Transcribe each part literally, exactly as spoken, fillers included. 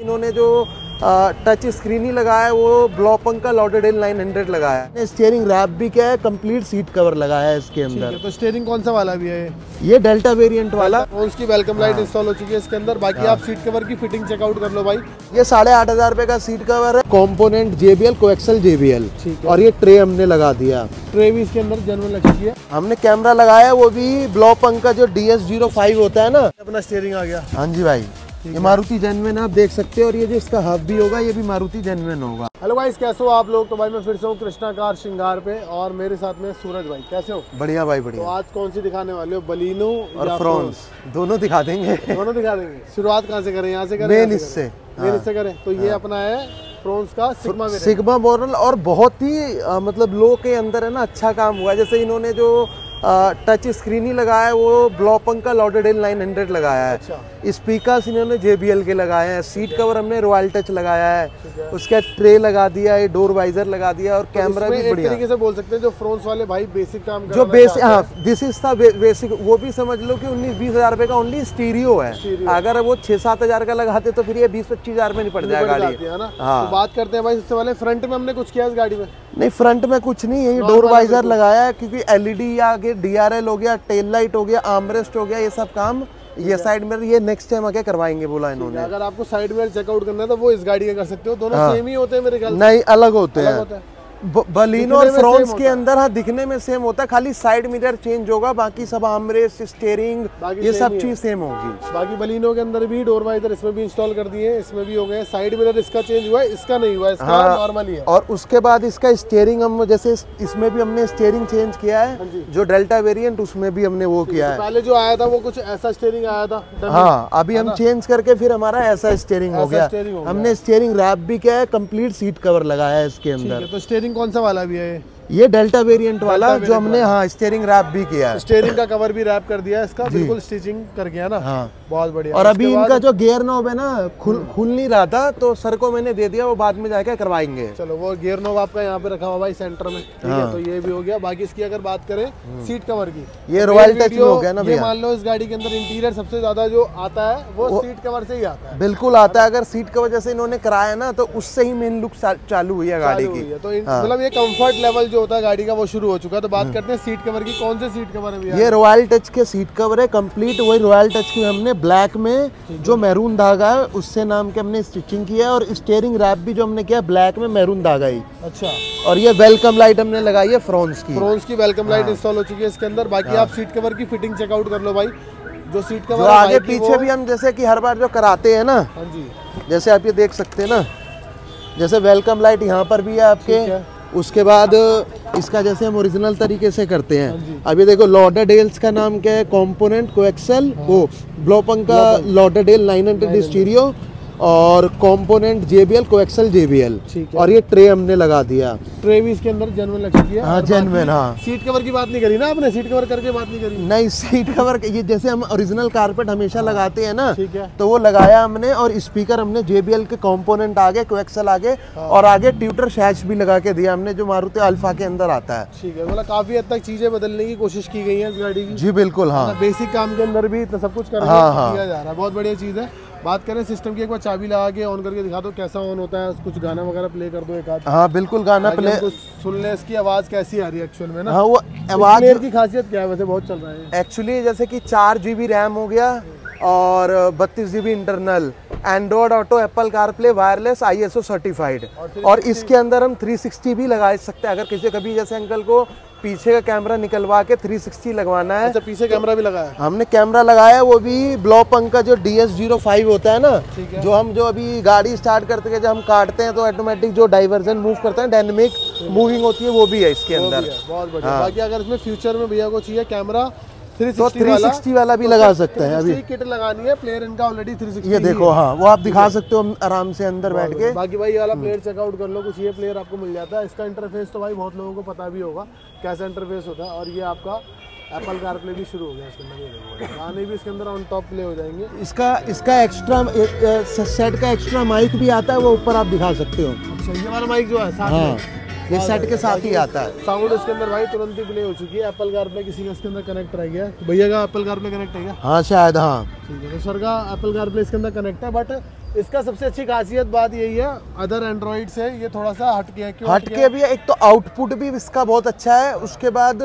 इन्होंने जो touch screen ही लगाया है वो ब्लॉपंग का लॉडेडेल नाइन हंड्रेड लगाया है। स्टीयरिंग रैप भी क्या है, कंप्लीट सीट कवर लगाया है इसके अंदर। तो स्टीयरिंग कौन सा वाला भी है? ये डेल्टा वेरिएंट वाला। उसकी वेलकम लाइट इंस्टॉल हो चुकी है इसके अंदर। बाकी आप सीट कवर की फिटिंग चेकआउट कर लो भाई। ये साढ़े आठ हजार रुपए का सीट कवर है, कॉम्पोनेंट जेबीएल कोएक्सल जेबीएल, और ये ट्रे हमने लगा दिया। ट्रे भी इसके अंदर जेन्युइन लग चुकी है। हमने कैमरा लगाया वो भी ब्लॉपंग का जो डी एस जीरो फाइव होता है ना, अपना स्टीयरिंग आ गया। हाँ जी भाई, ये मारुति जेन्युइन आप देख सकते हो, और ये जो इसका हब भी होगा ये भी मारुति जेन्युइन होगा। हेलो गाइस, कैसे हो आप लोग? तो भाई मैं फिर से हूँ कृष्णा कार श्रृंगार पे, और मेरे साथ में सूरज भाई। कैसे हो? बढ़िया भाई बढ़िया। तो आज कौन सी दिखाने वाले हो, बलिनो और फ्रॉन्स? दोनों दिखा देंगे। दोनों दिखा देंगे। शुरुआत कहाँ से करें? यहाँ से करें? मेन इससे मेन इससे करें। तो ये अपना है फ्रॉन्स का सिग्मा सिग्मा मॉडल, और बहुत ही आ, मतलब लो के अंदर है ना, अच्छा काम हुआ है। जैसे इन्होंने जो टच स्क्रीन ही लगाया है वो ब्लॉपंग का लॉडेडेल नाइन हंड्रेड लगाया है। अच्छा। स्पीकर्स इन्होंने जेबीएल के लगाए हैं, सीट कवर हमने रॉयल टच लगाया है, उसका ट्रे लगा दिया है, डोर वाइजर लगा दिया, और तो कैमरा भी बढ़िया। तरीके से बोल सकते हैं जो फ्रॉन्स वाले भाई बेसिक काम जो बेसिक, हाँ दिस इज द बेसिक। वो भी समझ लो कि उन्नीस बीस हजार रुपए का ओनली स्टीरियो है। अगर वो छह सात हजार का लगाते तो फिर ये बीस पच्चीस हजार में नहीं पड़ जाएगा गाड़ी। हाँ, बात करते हैं भाई सबसे पहले फ्रंट में हमने कुछ किया इस गाड़ी में? नहीं, फ्रंट में कुछ नहीं है, डोर वाइजर लगाया है, क्योंकि एलईडी आगे डीआरएल हो गया, टेल लाइट हो गया, आर्मरेस्ट हो गया, ये सब काम ये साइड मिरर ये नेक्स्ट टाइम आके करवाएंगे बोला इन्होंने। अगर आपको साइड मिरर चेकआउट करना है तो वो इस गाड़ी का कर सकते हो। दोनों हाँ। सेम ही होते हैं मेरे ख्याल से? नहीं, अलग होते अलग हैं होता है। बलिनो और फ्रॉन्स के अंदर हाँ दिखने में सेम होता है, खाली साइड मिरर चेंज होगा, बाकी सब आर्मरेस्ट स्टीयरिंग ये सब चीज सेम होगी। बाकी बलिनो के अंदर भी डोर वाइजर इसमें भी इंस्टॉल कर दिए, इसमें भी हो गए। साइड मिरर इसका चेंज हुआ है, इसका नहीं हुआ, इसका हाँ, नॉर्मल ही है। और उसके बाद इसका स्टीयरिंग हम जैसे इसमें भी हमने स्टीयरिंग चेंज किया है, जो डेल्टा वेरिएंट उसमें भी हमने वो किया है। पहले जो आया था वो कुछ ऐसा स्टीयरिंग आया था, हाँ अभी हम चेंज करके फिर हमारा ऐसा स्टीयरिंग हो गया। हमने स्टीयरिंग रैप भी किया है, कंप्लीट सीट कवर लगाया है इसके अंदर। तो स्टीयरिंग कौन सा वाला भी है? ये डेल्टा वेरिएंट वाला जो हमने हाँ स्टीयरिंग रैप भी किया है। स्टीयरिंग का कवर भी रैप कर दिया है इसका, बिल्कुल स्टिचिंग कर गया ना। हाँ बहुत बढ़िया। और अभी इनका जो गियर नॉब है ना खुल खुल नहीं रहा था, तो सर को मैंने दे दिया, वो बाद में जाके करवाएंगे। चलो, वो गियर नॉब आपका यहाँ पे रखा हुआ भाई सेंटर में, ठीक है। तो ये भी हो गया। बाकी इसकी अगर बात करें सीट कवर की, ये रॉयल टच में हो गया ना भैया। मान लो इस गाड़ी के अंदर इंटीरियर सबसे ज्यादा जो आता है वो सीट कवर से ही आता है। बिल्कुल आता है। अगर सीट कवर जैसे इन्होंने कराया ना, तो उससे ही मेन लुक चालू हुई है गाड़ी की। तो मतलब ये कंफर्ट लेवल जो होता है गाड़ी का वो शुरू हो चुका है। तो बात करते हैं सीट कवर की। कौन से सीट कवर है? ये रॉयल टच के सीट कवर है, कंप्लीट वही रॉयल टच की हमने ब्लैक में जो मैरून धागा है उससे नाम के हमने स्टिचिंग किया है, और स्टीयरिंग रैप भी जो हमने किया ब्लैक में मैरून धागा ही। अच्छा। और ये वेलकम लाइट हमने लगाई है फ्रॉन्स की। फ्रॉन्स की वेलकम लाइट इंस्टॉल हो चुकी है इसके अंदर। बाकी आप सीट कवर की फिटिंग चेकआउट कर लो भाई। जो सीट कवर आगे पीछे भी हम जैसे कि हर बार जो कराते हैं ना, हाँ जी, जैसे आप ये देख सकते हैं ना, जैसे वेलकम लाइट यहाँ पर भी है आपके। उसके बाद इसका जैसे हम ओरिजिनल तरीके से करते हैं। अभी देखो लॉडेडेल्स का नाम क्या है, कॉम्पोनेंट कोएक्सल, वो ब्लॉपंग का लॉडेडेल नाइन हंड्रेड स्टीरियो, और कॉम्पोनेंट जेबीएल कोएक्सल जेबीएल, और ये ट्रे हमने लगा दिया। ट्रे भी इसके अंदर जेन्युइन लग चुकी है। हाँ जेन्युइन। हाँ, सीट कवर की बात नहीं करी ना आपने? सीट कवर करके बात नहीं करी? नहीं, सीट कवर ये जैसे हम ओरिजिनल कारपेट हमेशा हाँ, लगाते हैं ना, ठीक है, तो वो लगाया हमने। और स्पीकर हमने जेबीएल के कॉम्पोनेंट आगे, कोएक्सल आगे, हाँ, और आगे ट्यूटर शैश भी लगा के दिया हमने, जो मारुति अल्फा के अंदर आता है। ठीक है, मतलब काफी हद तक चीजें बदलने की कोशिश की गई है इस गाड़ी की। जी बिल्कुल। हाँ, बेसिक काम के अंदर भी सब कुछ किया जा रहा है। बहुत बढ़िया चीज है। बात करें सिस्टम की, एक बार चाबी लगा के ऑन करके दिखा दो कैसा ऑन होता है। कुछ गाना वगैरह प्ले कर दो एक आध। हाँ बिल्कुल, गाना प्ले सुनने इसकी आवाज कैसी आ रही है एक्चुअल में ना। हाँ, वो आवाज की खासियत क्या है? वैसे बहुत चल रहा है एक्चुअली, जैसे कि चार जीबी रैम हो गया और बत्तीस GB internal, Android Auto, Apple CarPlay, wireless, ISO certified, और इसके अंदर हम थ्री सिक्सटी भी लगा सकते हैं। अगर किसी कभी जैसे अंकल को पीछे का कैमरा निकलवा के थ्री सिक्सटी लगवाना है। अच्छा, पीछे कैमरा भी लगाया? हमने कैमरा लगाया, वो भी ब्लॉपंग का जो डी एस जीरो फाइव होता है ना, जो हम जो अभी गाड़ी स्टार्ट करते हैं, जब हम काटते हैं तो ऑटोमेटिक जो डाइवर्जन मूव करता है, डायनेमिक मूविंग होती है, वो भी है इसके अंदर। बहुत बढ़िया। बाकी अगर इसमें फ्यूचर में भैया को चाहिए कैमरा तो थ्री सिक्सटी वाला भी लगा सकते हैं। अभी किट लगानी है, प्लेयर इनका ऑलरेडी थ्री सिक्सटी। ये देखो, हाँ वो आप दिखा सकते हो आराम से अंदर बैठ के। बाकी भाई ये वाला प्लेयर चेकआउट कर लो, कुछ ये प्लेयर आपको मिल जाता है। इसका इंटरफेस तो भाई बहुत लोगों को पता भी होगा कैसा इंटरफेस होता है। और ये आपका एप्पल कारप्ले भी शुरू हो गया इसके अंदर, गाने भी इसके अंदर ऑन टॉप प्ले हो जाएंगे। इसका इसका एक्स्ट्रा सेट का एक्स्ट्रा माइक भी आता है, वो ऊपर आप दिखा सकते हो। अच्छा, ये वाला माइक जो है साथ में? ये सेट के साथ ही आता है। साउंड इसके अंदर भाई तुरंत ही प्ले हो चुकी है। एप्पल कारप्ले किसी का इसके अंदर कनेक्ट रह गया है। भैया का एप्पल कारप्ले कनेक्ट है क्या? हाँ शायद, हाँ ठीक है। तो सर का एप्पल कारप्ले इसके अंदर कनेक्ट है, बट इसका सबसे अच्छी खासियत बात यही है अदर एंड्रॉइड से ये थोड़ा सा हटके है। क्यों हटके भी है? एक तो आउटपुट भी इसका बहुत अच्छा है, उसके बाद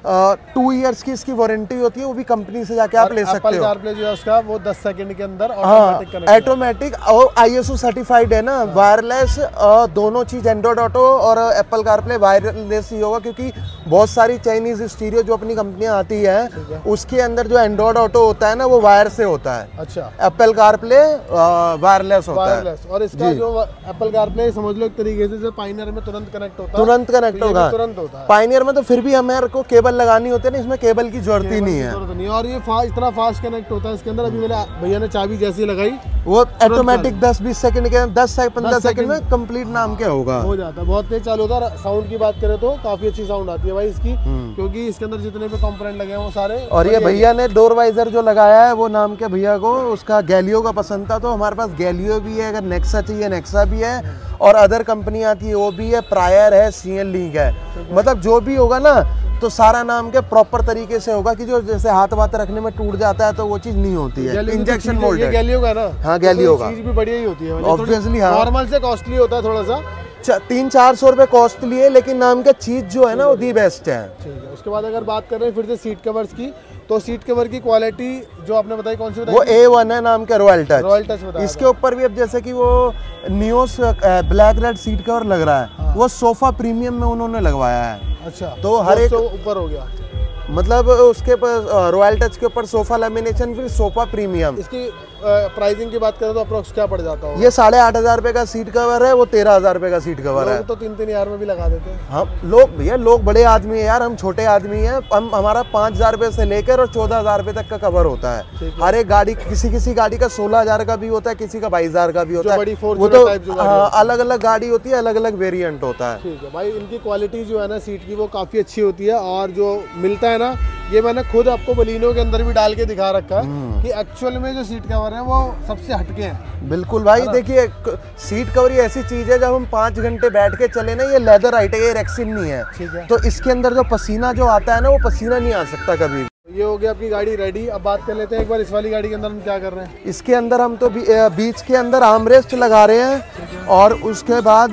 टू इयर्स की इसकी वारंटी होती है, वो भी कंपनी से जाके आप ले सकते हो। एप्पल कारप्ले जो है उसका वो दस सेकंड के अंदर ऑटोमेटिक कनेक्ट, ऑटोमेटिक और आईएसओ सर्टिफाइड है ना, वायरलेस दोनों चीज, एंड्रॉइड ऑटो और एप्पल कारप्ले वायरलेस ही होगा, क्योंकि बहुत सारी चाइनीज स्टीरियो जो अपनी कंपनियां आती है उसके अंदर जो एंड्रॉइड ऑटो होता है ना वो वायर से होता है। अच्छा, एप्पल कारप्ले वायरलेस होता वायरलेस है। और इसका जो एप्पल कारप्ले समझ लो एक तरीके से पायनियर में तुरंत कनेक्ट होता है, तुरंत कनेक्ट होगा, तुरंत होता है। पायनियर में तो फिर भी हमारे को केबल लगानी होती है ना, इसमें केबल की जरूरत ही नहीं है। नहीं, और ये फा, इतना फास्ट कनेक्ट होता है इसके अंदर। अभी मैंने भैया ने चाबी जैसी लगाई वो ऑटोमेटिक दस बीस सेकंड के दस से पंद्रह सेकंड में कंप्लीट नाम क्या होगा हो जाता है। बहुत तेज चालू होता है। साउंड की बात करें तो काफी अच्छी साउंड आती है भाई इसकी, क्योंकि इसके अंदर जितने भी कंपोनेंट लगे हैं वो सारे। और ये भैया ने डोर वाइजर जो लगाया है वो नाम के भैया को उसका गैलियो का पसंद था, तो हमारे पास गैलियो भी है, अगर नेक्सा चाहिए नेक्सा भी है, और अदर कंपनी आती है वो भी है, प्रायर है, सीएल लीग है। मतलब जो भी होगा ना तो सारा नाम के प्रॉपर तरीके से होगा, कि जो जैसे हाथ वाथ रखने में टूट जाता है तो वो चीज नहीं होती है। इंजेक्शन मोल्ड है, गैलियो का ना। हाँ गैलियो का चीज भी बढ़िया ही होती है ऑब्वियसली। हाँ, नॉर्मल से कॉस्टली होता है थोड़ा सा, तीन चार सौ रुपए कॉस्टली है, लेकिन नाम का चीज जो है ना वो दी बेस्ट है। ठीक है। उसके बाद अगर बात कर रहे हैं फिर से सीट कवर्स की, तो सीट कवर की क्वालिटी जो आपने बताई कौन सी बताई? वो ए वन है नाम का, रॉयल टच। रॉयल टच बताया। इसके ऊपर भी अब जैसे कि वो Nios black red seat cover लग रहा है, हाँ। वो सोफा प्रीमियम में उन्होंने लगवाया है। अच्छा, तो हर एक ऊपर हो गया, मतलब उसके ऊपर रॉयल टच के ऊपर सोफा लेमिनेशन, फिर सोफा प्रीमियम। इसकी प्राइसिंग की बात करें तो अप्रोक्स क्या पड़ जाता है? ये साढ़े आठ हजार रुपए का सीट कवर है, वो तेरह हजार रुपए का सीट कवर है। तो तीन तीन हजार में भी लगा देते हैं। हम लोग भैया लोग बड़े आदमी है यार, हम छोटे आदमी हैं। हम हमारा पाँच हजार रुपए से लेकर और चौदह हजार रुपए तक का कवर होता है। हर एक गाड़ी, किसी किसी गाड़ी का सोलह हजार का भी होता है, किसी का बाईस हजार का भी होता है। वो तो अलग अलग गाड़ी होती है, अलग अलग वेरियंट होता है। ठीक है भाई, इनकी क्वालिटी जो है ना सीट की वो काफी अच्छी होती है, और जो मिलता है ना ये मैंने खुद आपको बलिनो के अंदर भी डाल के दिखा रखा है कि एक्चुअल में जो सीट कवर है वो सबसे हटके हैं। बिल्कुल भाई, देखिए सीट कवर ये ऐसी चीज है जब हम पाँच घंटे बैठ के चले ना, ये लेदर आइटम, ये रेक्सिन नहीं है, है, तो इसके अंदर जो पसीना जो आता है ना वो पसीना नहीं आ सकता कभी। ये हो गया आपकी गाड़ी रेडी। अब बात कर लेते हैं एक बार इस वाली गाड़ी के अंदर हम क्या कर रहे हैं। इसके अंदर हम तो बीच के अंदर आर्मरेस्ट लगा रहे हैं, और उसके बाद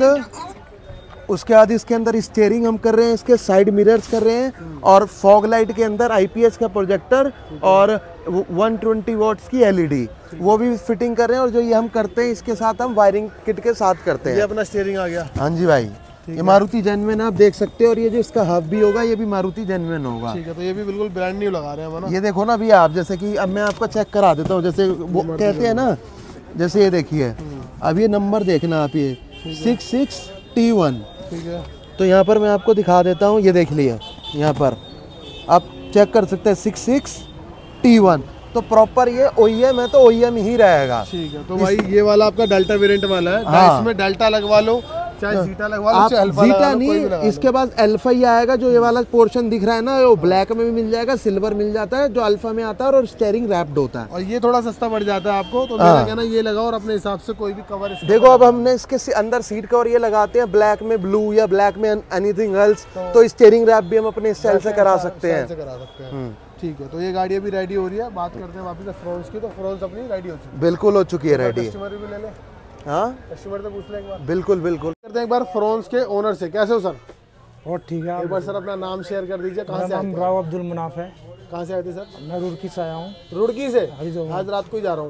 उसके बाद इसके अंदर स्टीयरिंग हम कर रहे हैं, इसके साइड मिरर्स कर रहे हैं, और फॉग लाइट के अंदर आईपीएस का प्रोजेक्टर और एक सौ बीस वॉट्स की एलईडी वो भी फिटिंग कर रहे हैं। और जो ये हम करते हैं इसके साथ हम वायरिंग किट के साथ करते हैं। ये अपना स्टीयरिंग आ गया। हाँ जी भाई, ये मारुति जेन्युइन आप देख सकते हो, और ये जो इसका हब भी होगा ये भी मारुति जेन्युइन होगा। ठीक है, तो ये भी बिल्कुल ब्रांड न्यू लगा रहे हैं ना। ये देखो ना भैया आप, जैसे कि अब मैं आपको चेक करा देता हूँ, जैसे वो कहते हैं ना, जैसे ये देखिए अब ये नंबर देखना आप, ये सिक्स सिक्स टी वन। ठीक है, तो यहाँ पर मैं आपको दिखा देता हूँ, ये देख लिए यहाँ पर आप चेक कर सकते हैं सिक्स सिक्स टी वन, तो प्रॉपर ये ओईएम है, तो ओईएम ही रहेगा। ठीक है, तो भाई ये वाला आपका डेल्टा वेरिएंट वाला है। हाँ। इसमें डेल्टा लगवा लो, चाहे जीटा लगवा लो, चाहे अल्फा जीटा नहीं, इसके बाद अल्फा ही आएगा। जो ये वाला पोर्शन दिख रहा है ना वो ब्लैक में भी मिल जाएगा, सिल्वर मिल जाता है, जो अल्फा में आता है, और स्टीयरिंग रैप्ड होता है। और ये थोड़ा सस्ता पड़ जाता है आपको, तो मेरा कहना ये लगाओ और अपने हिसाब से कोई भी कवर। देखो अब हमने इसके अंदर सीट कवर ये लगाते हैं ब्लैक में ब्लू या ब्लैक में एनीथिंग एल्स, तो स्टीयरिंग रैप भी हम अपने स्टाइल से करा सकते हैं। ठीक है, तो ये गाड़ी अभी रेडी हो रही है। बात करते हैं वापस फ्रंट्स की, तो फ्रंट्स अपनी रेडी हो चुकी है। बिल्कुल हो चुकी है रेडी। कस्टमर भी ले ले। हाँ, कस्टमर से पूछ ले एक बार। बिल्कुल बिल्कुल करते हैं एक बार फ्रंट्स के ओनर से। कैसे हो सर? और ठीक है, एक बार सर अपना नाम शेयर कर दीजिए। कहाँ से आए? राव अब्दुल मुनाफ है। कहाँ से आए थे सर? मैं रुड़की से आया हूँ। रुड़की से? आज रात को ही जा रहा हूँ।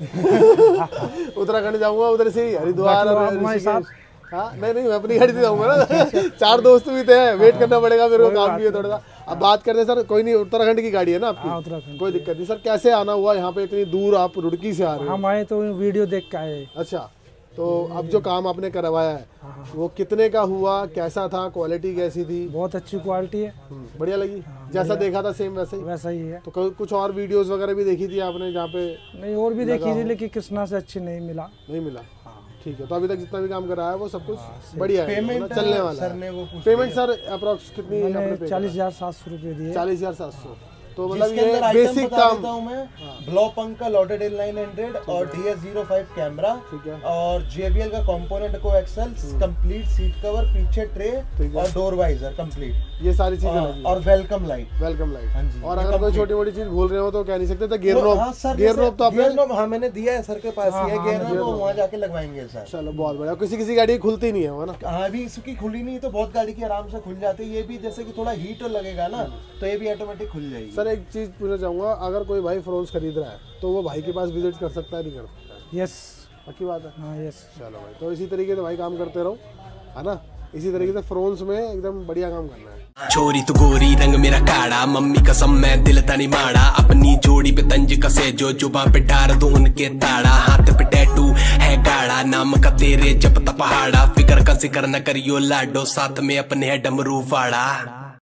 उत्तराखंड जाऊंगा, उधर से ही हरिद्वार। हाँ नहीं नहीं, मैं अपनी गाड़ी से जाऊंगा ना। चार दोस्त भी थे, वेट करना पड़ेगा मेरे को, काम भी है थोड़ा सा। अब बात करते हैं सर, कोई नहीं, उत्तराखंड की गाड़ी है ना आपकी? उत्तराखंड, कोई दिक्कत नहीं सर। कैसे आना हुआ यहाँ पे इतनी दूर, आप रुड़की से आ रहे हो? हम आए तो वीडियो देख के आए। अच्छा, तो अब जो काम आपने करवाया है वो कितने का हुआ, कैसा था, क्वालिटी कैसी थी? बहुत अच्छी क्वालिटी है, बढ़िया लगी। जैसा देखा था सेम वैसे ही? वैसा ही है। तो कुछ और वीडियोस वगैरह भी देखी थी आपने जहाँ पे? नहीं, और भी देखी थी, लेकिन कृष्णा से अच्छी नहीं मिला। नहीं मिला? ठीक है, तो अभी तक जितना भी काम कराया है वो सब कुछ बढ़िया है, पेमेंट चलने वाला है। पेमेंट सर अप्रोक्स कितनी? चालीस हजार सात सौ रुपये दिए। चालीस हजार सात सौ तो मतलब जिसके ये अंदर आइटम बेसिक बता काम देता हूँ मैं। ब्लॉपंक का लॉडेड एल नाइन हंड्रेड और D S zero five camera ठीक है। और जे बी एल का component coaxial complete seat cover, पीछे ट्रे और डोर वाइजर कंप्लीट, ये सारी चीजें और, लगी और वेलकम लाइट। Welcome light. हाँ जी, और ये अगर कोई complete। छोटी मोटी चीज भूल रहे हो तो कह नहीं सकते, तो गियर नॉब, हाँ सर, गियर नॉब तो आपने गियर नॉब हाँ मैंने दिया है सर के पास ही है, हाँ, गियर हाँ, नॉब वो वहाँ जाके लगवाएंगे सर। चलो बहुत बढ़िया। किसी किसी गाड़ी खुलती नहीं है वो ना। हाँ अभी इसकी खुली नहीं तो बहुत गाड़ी की आराम से खुल जाती है, ये भी जैसे कि थोड़ा हीट लगेगा ना तो ये भी ऑटोमेटिक खुल जाएगी। सर एक चीज पूछना चाहूंगा, अगर कोई भाई फ्रोन्स खरीद रहा है तो वो भाई के पास विजिट कर सकता है, नहीं कर सकता? यस। पक्की बात है। हाँ यस। चलो भाई, तो इसी तरीके से भाई काम करते रहो, है ना। इसी तरीके से फ्रोन्स में एकदम बढ़िया काम करना है। छोरी तू गोरी रंग मेरा काड़ा, मम्मी कसम मैं दिल तनी माड़ा, अपनी जोड़ी पे तंज कसे जो जुबां पे डार दूं उनके ताड़ा, हाथ पे टैटू है गाड़ा नाम का तेरे जब पहाड़ा, फिकर का जिक्र न करियो लाडो, साथ में अपने है डमरू फाड़ा।